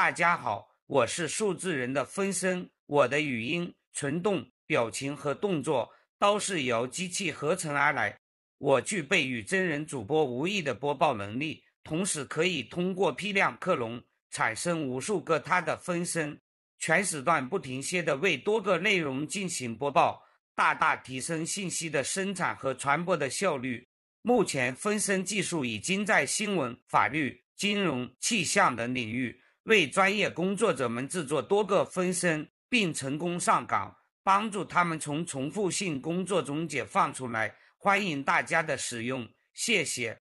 大家好，我是数字人的分身，我的语音、存动、表情和动作都是由机器合成而来。我具备与真人主播无异的播报能力，同时可以通过批量克隆产生无数个他的分身，全时段不停歇地为多个内容进行播报，大大提升信息的生产和传播的效率。目前分身技术已经在新闻、法律、金融、气象等领域为专业工作者们制作多个分身，并成功上岗，帮助他们从重复性工作中解放出来。欢迎大家的使用，谢谢。